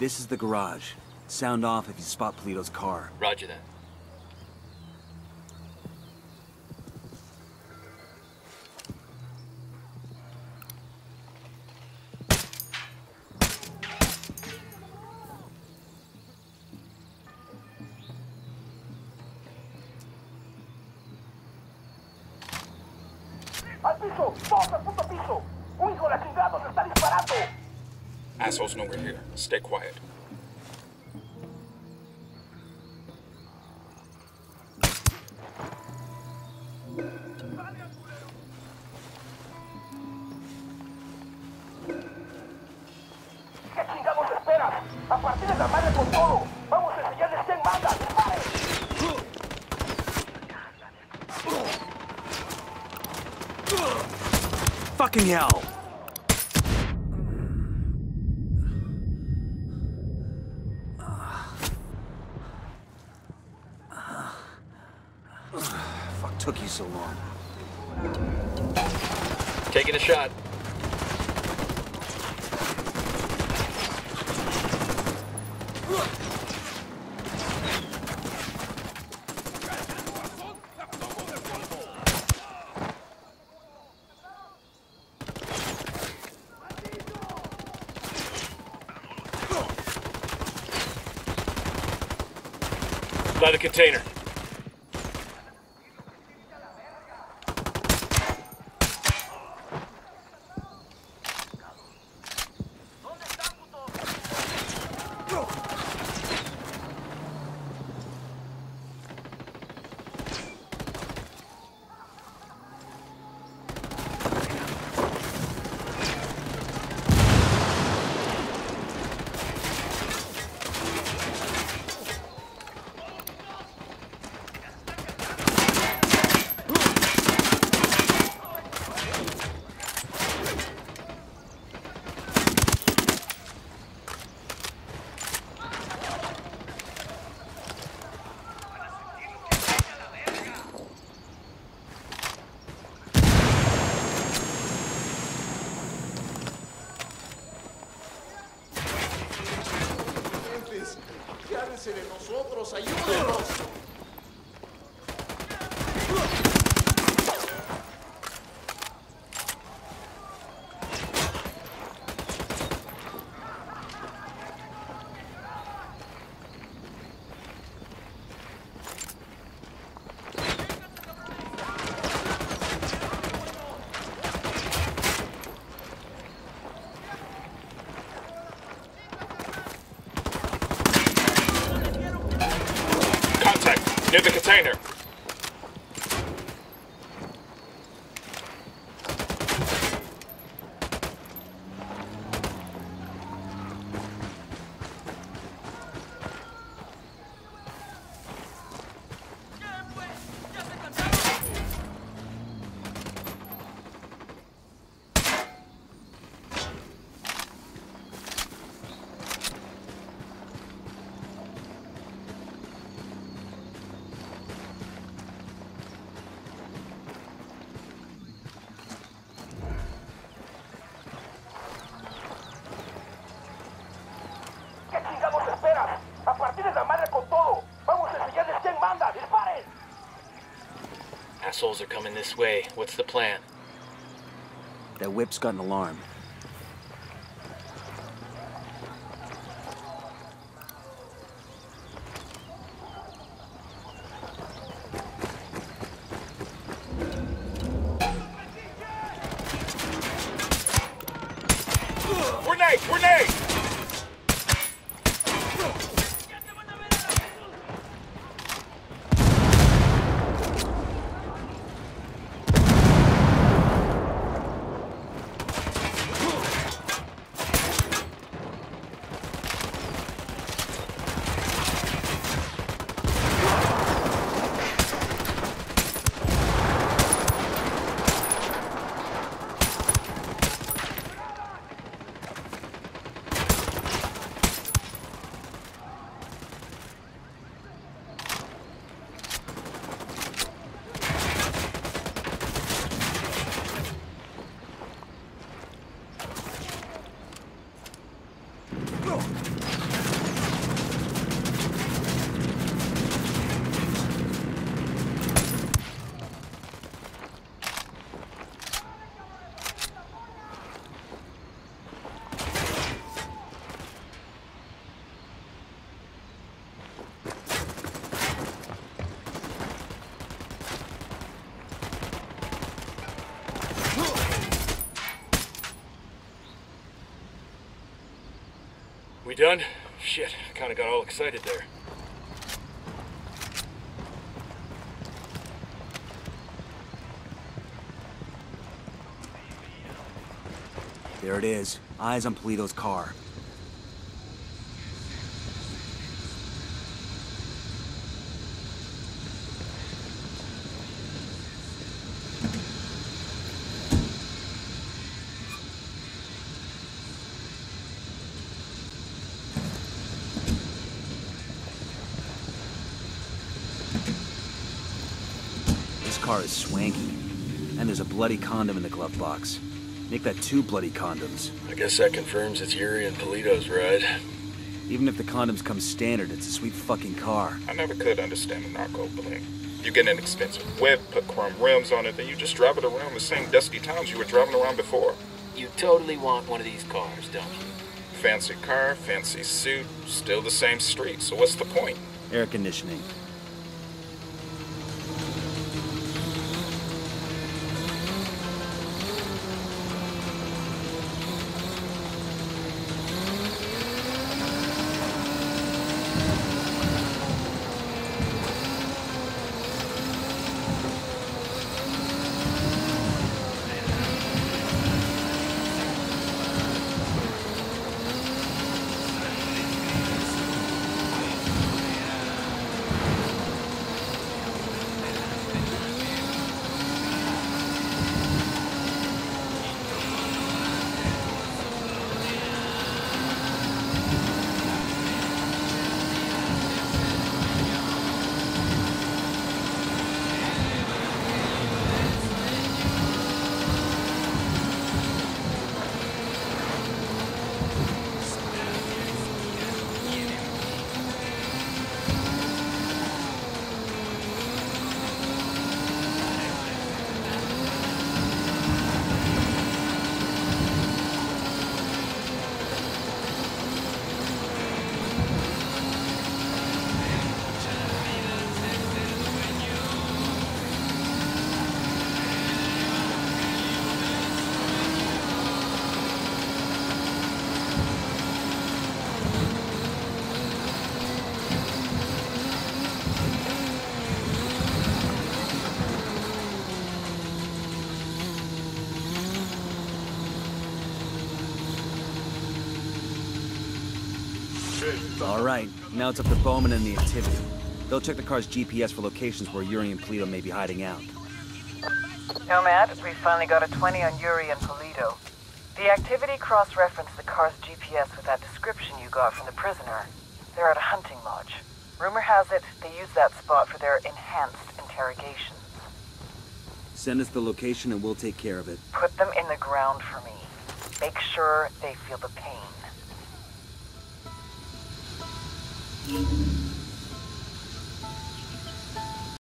This is the garage. Sound off if you spot Polito's car. Roger that. ¡Al piso! ¡Todos al puto piso! ¡Un hijo de la chingada nos está disparando! Assholes know we're here. Stay quiet. ¿Qué chingados esperas? ¡A partir de la madre con todo! ¡Vamos a enseñarles quién manda! ¡Disparen! Fucking hell! Fuck took you so long. Taking a shot. By the container. ¡Llévense de nosotros! ¡Ayúdenos! Near the container. Assholes are coming this way. What's the plan? That whip's got an alarm. Grenade! Grenade! We done? Shit, I kinda got all excited there. There it is. Eyes on Polito's car. This car is swanky. And there's a bloody condom in the glove box. Make that 2 bloody condoms. I guess that confirms it's Yuri and Polito's ride. Even if the condoms come standard, it's a sweet fucking car. I never could understand the narco bling. You get an expensive whip, put chrome rims on it, then you just drive it around the same dusty towns you were driving around before. You totally want one of these cars, don't you? Fancy car, fancy suit, still the same street, so what's the point? Air conditioning. All right, now it's up to Bowman and the activity. They'll check the car's GPS for locations where Yuri and Polito may be hiding out. Nomad, we finally got a 20 on Yuri and Polito. The activity cross-referenced the car's GPS with that description you got from the prisoner. They're at a hunting lodge. Rumor has it they use that spot for their enhanced interrogations. Send us the location and we'll take care of it. Put them in the ground for me. Make sure they feel the pain.